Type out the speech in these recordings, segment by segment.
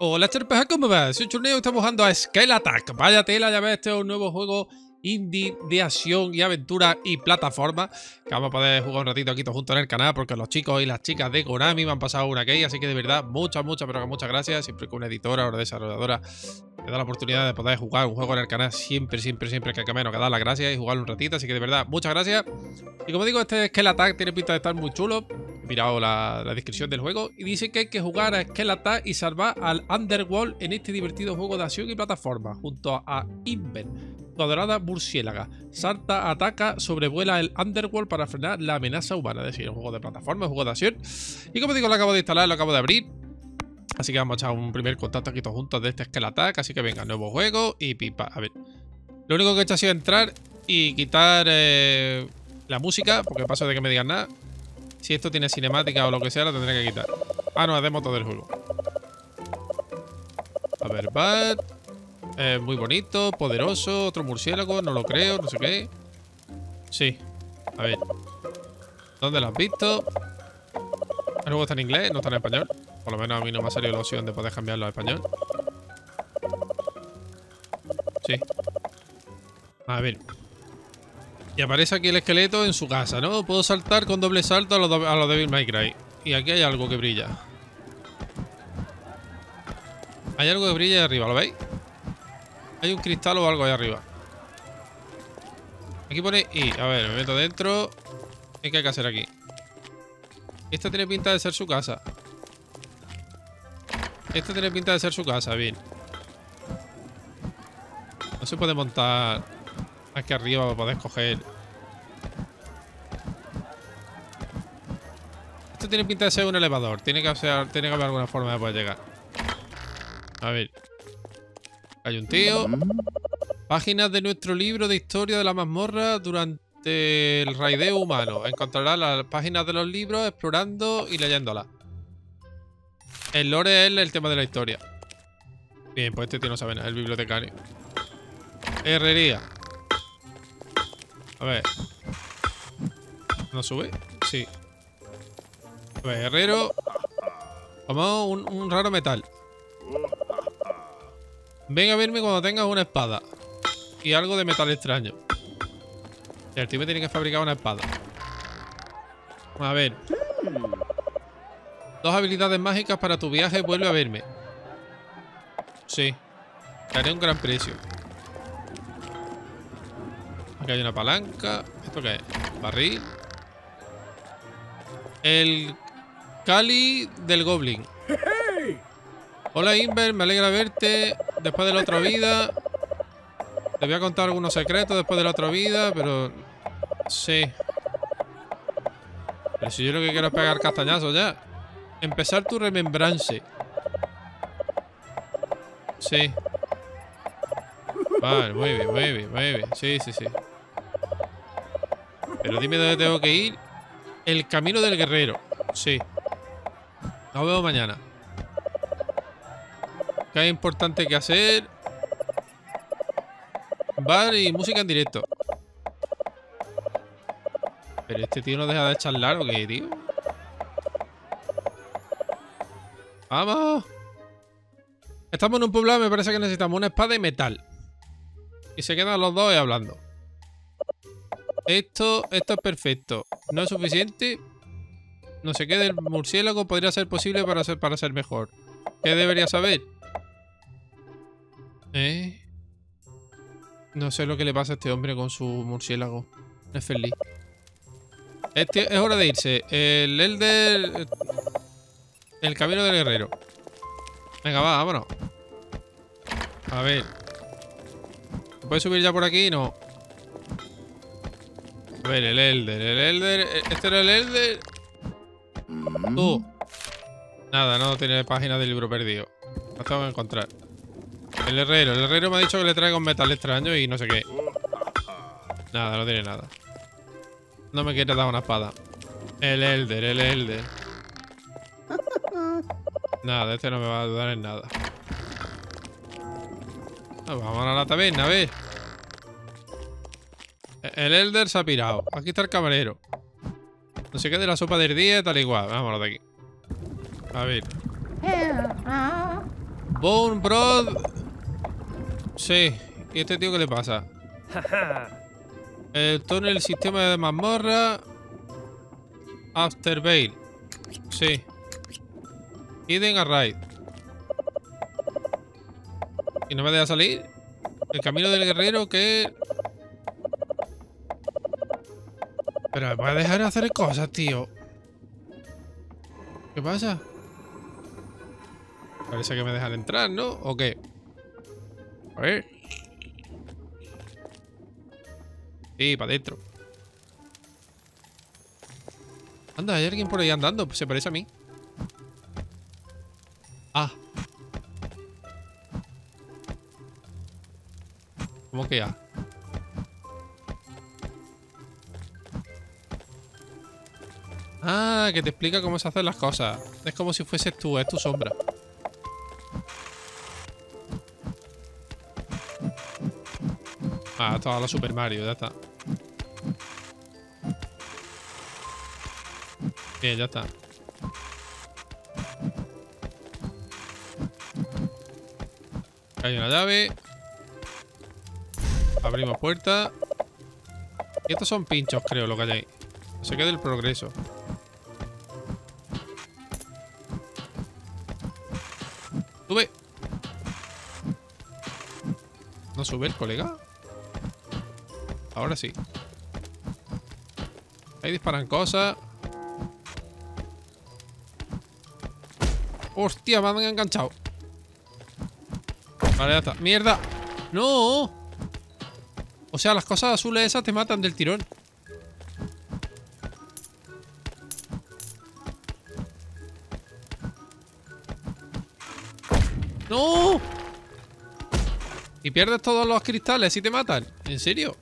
Hola, Cherpeja, ¿cómo vas? Soy Churneo y estamos jugando a Scale Attack. Vaya tela, ya ves, este es un nuevo juego indie de acción y aventura y plataforma que vamos a poder jugar un ratito aquí todos juntos en el canal porque los chicos y las chicas de Konami me han pasado una key, así que de verdad, muchas, pero que muchas gracias. Siempre que una editora o una desarrolladora te da la oportunidad de poder jugar un juego en el canal, siempre que menos que dar las gracias y jugarlo un ratito, así que de verdad, muchas gracias. Y como digo, este Scale Attack tiene pinta de estar muy chulo. He mirado la descripción del juego y dice que hay que jugar a Scale Attack y salvar al Underworld en este divertido juego de acción y plataforma, junto a Inver, tu adorada murciélaga. Salta, ataca, sobrevuela el Underworld para frenar la amenaza humana. Es decir, un juego de plataforma, un juego de acción. Y como digo, lo acabo de instalar, lo acabo de abrir. Así que vamos a echar un primer contacto aquí todos juntos de este Scale Attack. Así que venga, nuevo juego y pipa. A ver, lo único que he hecho ha sido entrar y quitar la música, porque paso de que me digan nada. Si esto tiene cinemática o lo que sea, lo tendré que quitar. Ah, no, es demo todo el juego. A ver, Bad. Muy bonito, poderoso, otro murciélago, no lo creo, no sé qué. Sí. A ver. ¿Dónde lo has visto? El juego está en inglés, no está en español. Por lo menos a mí no me ha salido la opción de poder cambiarlo a español. Sí. A ver. Y aparece aquí el esqueleto en su casa, ¿no? Puedo saltar con doble salto a los Devil May Cry. Y aquí hay algo que brilla. Hay algo que brilla ahí arriba, ¿lo veis? Hay un cristal o algo ahí arriba. Aquí pone I. A ver, me meto dentro. ¿Qué hay que hacer aquí? Esta tiene pinta de ser su casa. Esta tiene pinta de ser su casa, bien. No se puede montar aquí arriba para poder coger. Esto tiene pinta de ser un elevador. Tiene que haber alguna forma de poder llegar. A ver. Hay un tío. Páginas de nuestro libro de historia de la mazmorra durante el raideo humano. Encontrarás las páginas de los libros explorando y leyéndolas. El lore es el tema de la historia. Bien, pues este tío no sabe nada. El bibliotecario. Herrería. A ver. ¿No sube? Sí. A ver, herrero. Como un raro metal. Ven a verme cuando tengas una espada. Y algo de metal extraño. El tío me tiene que fabricar una espada. A ver. 2 habilidades mágicas para tu viaje. Vuelve a verme. Sí. Te haré un gran precio. Aquí hay una palanca. ¿Esto qué es? Barril. El Cali del Goblin. Hola Inver, me alegra verte. Después de la otra vida. Te voy a contar algunos secretos después de la otra vida, pero... Sí. Pero si yo lo que quiero es pegar castañazos ya. Empezar tu remembrance. Sí. Vale, muy bien, muy bien, muy bien. Sí, sí, sí. Pero dime dónde tengo que ir. El camino del guerrero. Sí. Nos vemos mañana. ¿Qué hay importante que hacer? Bar y música en directo. Pero este tío no deja de charlar o qué, tío. ¡Vamos! Estamos en un poblado, me parece que necesitamos una espada y metal. Y se quedan los dos ahí hablando. Esto es perfecto. ¿No es suficiente? No sé qué del murciélago podría ser posible para ser mejor. ¿Qué debería saber? No sé lo que le pasa a este hombre con su murciélago. No es feliz. Es hora de irse. El Elder... El camino del guerrero. Venga, va, vámonos. A ver. ¿Se puede subir ya por aquí? No. A ver, el Elder. ¿Este era el Elder? Tú. Nada, no tiene página del libro perdido. Lo tengo que encontrar. El herrero me ha dicho que le traiga un metal extraño y no sé qué. Nada, no tiene nada. No me quiere dar una espada. El Elder. Nada, este no me va a ayudar en nada. Vamos a la taberna, a ver. El Elder se ha pirado. Aquí está el camarero. No sé qué de la sopa del día, tal igual. Vámonos de aquí. A ver. Bone Broth. Sí. ¿Y este tío qué le pasa? El túnel, sistema de mazmorra. Afterveil. Sí. Hidden Array. ¿Y no me deja salir? El camino del guerrero que... Pero me puedes dejar hacer cosas, tío. ¿Qué pasa? Parece que me dejan entrar, ¿no? ¿O qué? A ver. Sí, para adentro. Anda, hay alguien por ahí andando. Pues se parece a mí. Ah. ¿Cómo que ya? Ah, que te explica cómo se hacen las cosas. Es como si fueses tú, es tu sombra. Ah, esto es la Super Mario, ya está. Bien, ya está. Hay una llave. Abrimos puerta. Y estos son pinchos, creo, lo que hay ahí. No sé qué del progreso. Sube. ¿No sube el colega? Ahora sí. Ahí disparan cosas. Hostia, me han enganchado. Vale, ya está. ¡Mierda! ¡No! O sea, las cosas azules esas te matan del tirón. ¡No! Y pierdes todos los cristales y te matan. ¿En serio?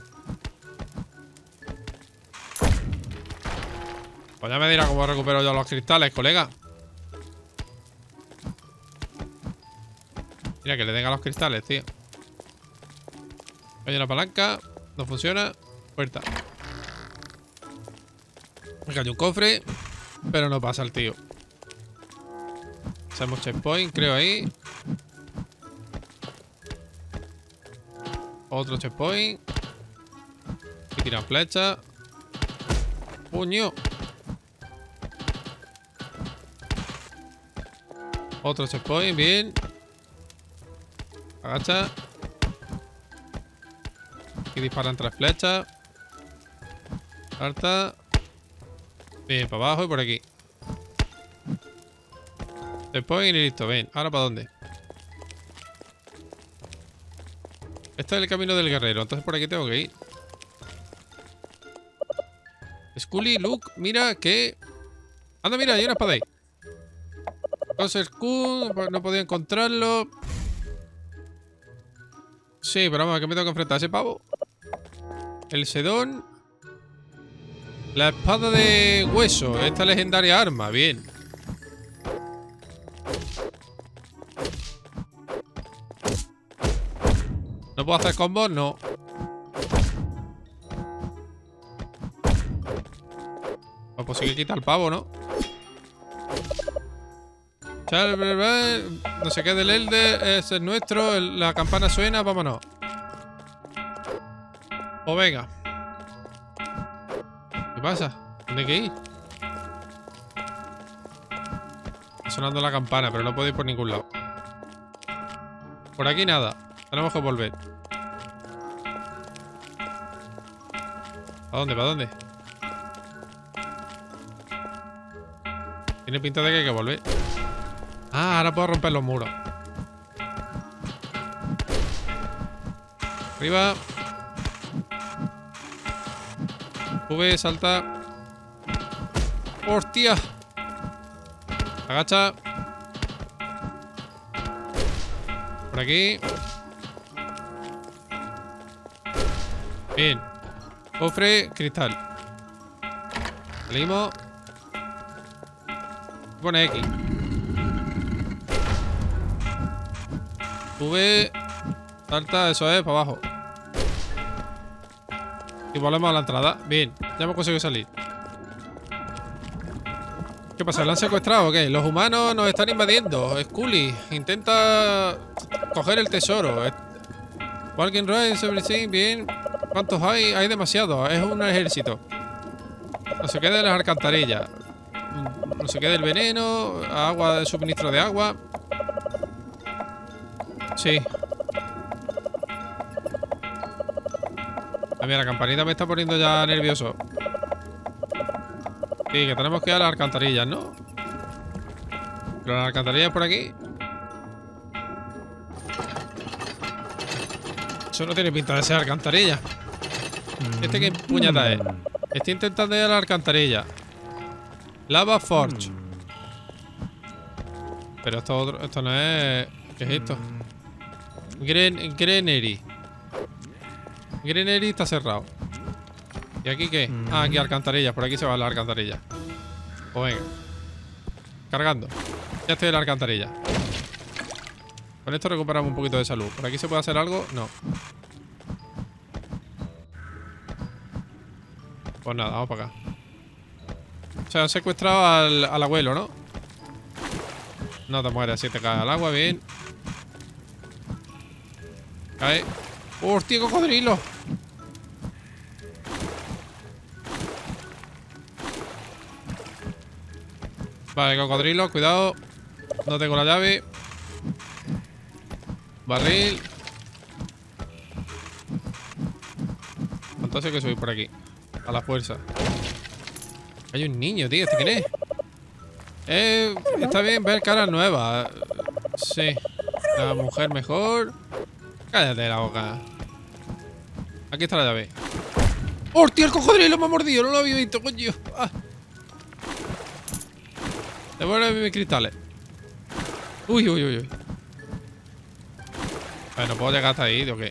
Pues ya me dirá cómo recupero yo los cristales, colega. Mira, que le den a los cristales, tío. Hay una palanca. No funciona. Puerta. Me cayó un cofre. Pero no pasa el tío. Hacemos checkpoint, creo ahí. Otro checkpoint. Y tiran flecha. ¡Puño! Otro checkpoint, bien. Agacha. Y disparan 3 flechas. Salta. Bien, para abajo y por aquí. Checkpoint y listo, ven. ¿Ahora para dónde? Este es el camino del guerrero, entonces por aquí tengo que ir. Scully, Luke, mira que... Anda, mira, hay una espada ahí. Entonces, no podía encontrarlo. Sí, pero vamos, ¿a qué me tengo que enfrentar? ¿A ese pavo? El sedón. La espada de hueso. Esta legendaria arma, bien. ¿No puedo hacer combos? No. Pues sí que quita el pavo, ¿no? No sé qué del Elder. Ese es nuestro. La campana suena, vámonos. O venga. ¿Qué pasa? ¿Dónde hay que ir? Está sonando la campana, pero no puedo ir por ningún lado. Por aquí nada. Tenemos que volver. ¿Para dónde? ¿Para dónde? Tiene pinta de que hay que volver. Ah, ahora puedo romper los muros. Arriba. Sube, salta. ¡Hostia! Agacha. Por aquí. Bien. Cofre, cristal. Salimos. Pone X. Sube. Salta, eso es, para abajo. Y volvemos a la entrada. Bien, ya hemos conseguido salir. ¿Qué pasa? ¿Lo han secuestrado o qué? Los humanos nos están invadiendo. Scully intenta coger el tesoro. Walking Ride, everything, bien. ¿Cuántos hay? Hay demasiados. Es un ejército. No se quede las alcantarillas. No se quede el veneno. Agua, suministro de agua. Sí. Mira, la campanita me está poniendo ya nervioso. Sí, que tenemos que ir a las alcantarillas, ¿no? Pero las alcantarillas por aquí. Eso no tiene pinta de ser alcantarilla. ¿Este qué puñata es? Estoy intentando ir a la alcantarilla. Lava Forge. Pero esto no es... ¿Qué es esto? Granary. Granary está cerrado. ¿Y aquí qué? Ah, aquí alcantarillas. Por aquí se va la alcantarilla. Pues venga. Cargando. Ya estoy en la alcantarilla. Con esto recuperamos un poquito de salud. ¿Por aquí se puede hacer algo? No. Pues nada, vamos para acá. O sea, han secuestrado al abuelo, ¿no? No te mueres, si te cae al agua, bien. Cae. ¡Hostia, cocodrilo! Vale, cocodrilo, cuidado. No tengo la llave. Barril. Entonces hay que subir por aquí. A la fuerza. Hay un niño, tío. ¿Este quién es? Está bien ver caras nuevas. Sí. La mujer mejor. Cállate la boca. Aquí está la llave. ¡Hostia, el cocodrilo me ha mordido! No lo había visto, coño. Ah. Devuelve mis cristales. Uy, uy, uy, uy. A ver, no puedo llegar hasta ahí, ¿o qué?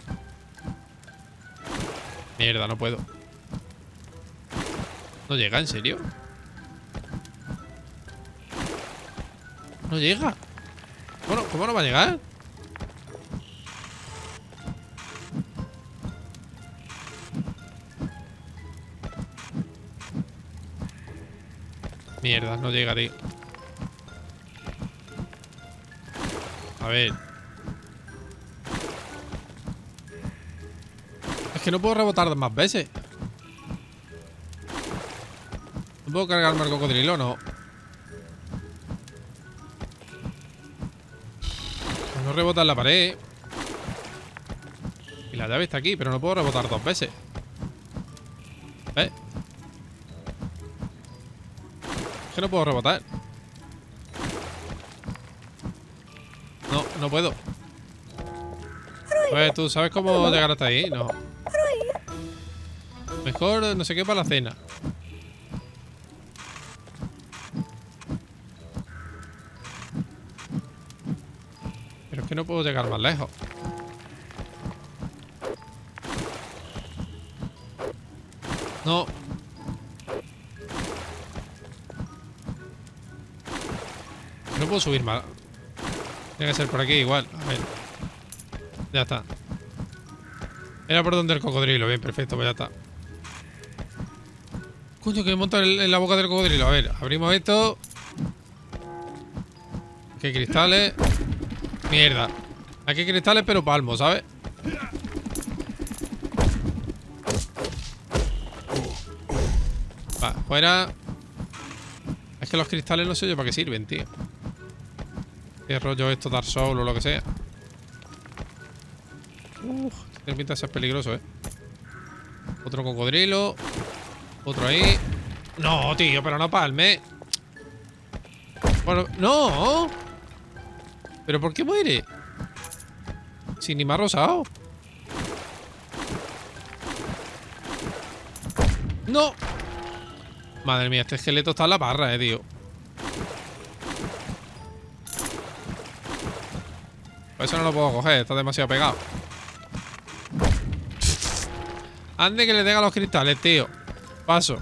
Mierda, no puedo. ¿No llega? ¿En serio? No llega. Bueno, ¿cómo no va a llegar? Mierda, no llega, tío. A ver. Es que no puedo rebotar más veces. ¿No puedo cargarme al cocodrilo? No. No rebota en la pared. Y la llave está aquí, pero no puedo rebotar dos veces. ¿Ves? Es que no puedo rebotar. No, no puedo. Pues tú sabes cómo llegar hasta ahí, no. Mejor no sé qué para la cena. Pero es que no puedo llegar más lejos. No. No puedo subir más. Tiene que ser por aquí igual. A ver. Ya está. Era por donde el cocodrilo. Bien, perfecto, pues ya está. Coño, que me monta en la boca del cocodrilo. A ver, abrimos esto. Aquí hay cristales. Mierda. Aquí hay cristales, pero palmos, ¿sabes? Va, fuera. Es que los cristales no sé yo para qué sirven, tío. ¿Qué rollo esto? Dark Souls o lo que sea. Tiene pinta de ser peligroso, ¿eh? Otro cocodrilo. Otro ahí. No, tío, pero no palme. Bueno, no. ¿Pero por qué muere? Si ni me ha rosado. ¡No! Madre mía, este esqueleto está en la parra, tío. Pues eso no lo puedo coger, está demasiado pegado. Ande que le tenga los cristales, tío. Paso.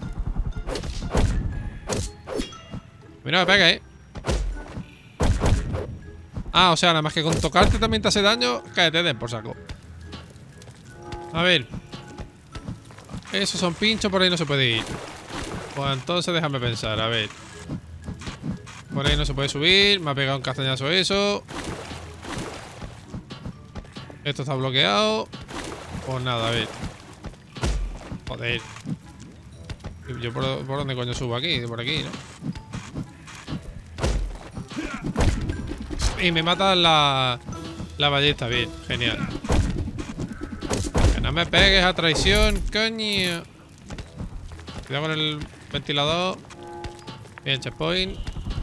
Mira, me pega, Ah, o sea, nada más que con tocarte también te hace daño. Cállate, den por saco. A ver. Esos son pinchos, por ahí no se puede ir. Pues entonces déjame pensar, a ver. Por ahí no se puede subir. Me ha pegado un castañazo eso. Esto está bloqueado. Pues nada, a ver. Joder. ¿Yo por dónde coño subo aquí? Por aquí, ¿no? Y me mata la ballesta. Bien, genial. Que no me pegues a traición, coño. Cuidado con el ventilador. Bien, checkpoint.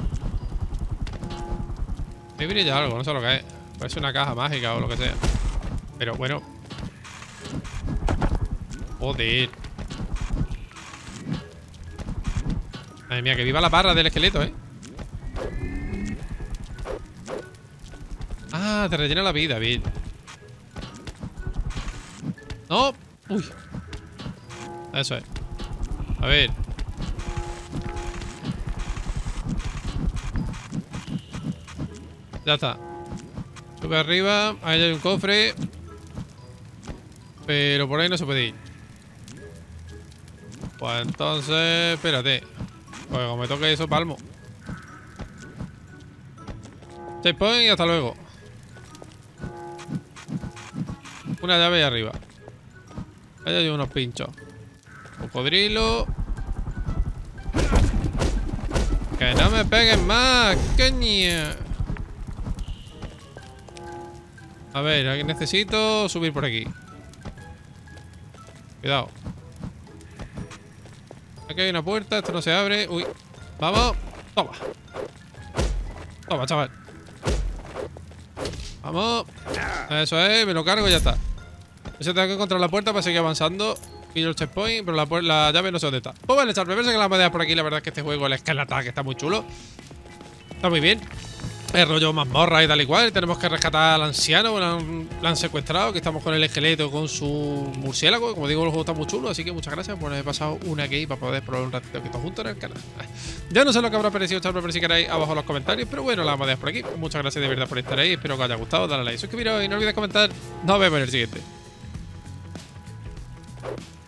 Me brilla algo, no sé lo que es. Parece una caja mágica o lo que sea. Pero bueno. Joder. Madre mía, que viva la barra del esqueleto, ¿eh? Ah, te rellena la vida, bien. ¡No! ¡Uy! Eso es. A ver. Ya está. Sube arriba. Ahí hay un cofre. Pero por ahí no se puede ir. Pues entonces... Espérate. Pues como me toque eso, palmo. Checkpoint y hasta luego. Una llave ahí arriba. Ahí hay unos pinchos. Cocodrilo. Que no me peguen más, coño. A ver, aquí necesito subir por aquí. Cuidado. Aquí hay una puerta, esto no se abre. Uy, vamos. Toma. Toma, chaval. Vamos. Eso es, me lo cargo y ya está. Ese tengo que encontrar la puerta para seguir avanzando. Pillo el checkpoint, pero la llave no sé dónde está. Pues vale, chat, me parece que la madera por aquí. La verdad es que este juego, el Skylar Attack, está muy chulo. Está muy bien. El rollo mazmorra y tal y cual. Tenemos que rescatar al anciano. La han secuestrado. Que estamos con el esqueleto, con su murciélago. Como digo, el juego está muy chulo. Así que muchas gracias por haber pasado una key para poder probar un ratito aquí todos juntos en el canal. Ya no sé lo que habrá parecido, chat, pero si queréis abajo en los comentarios. Pero bueno, la vamos a dejar por aquí. Muchas gracias de verdad por estar ahí. Espero que os haya gustado. Dale like, suscribiros y no olvidéis comentar. Nos vemos en el siguiente.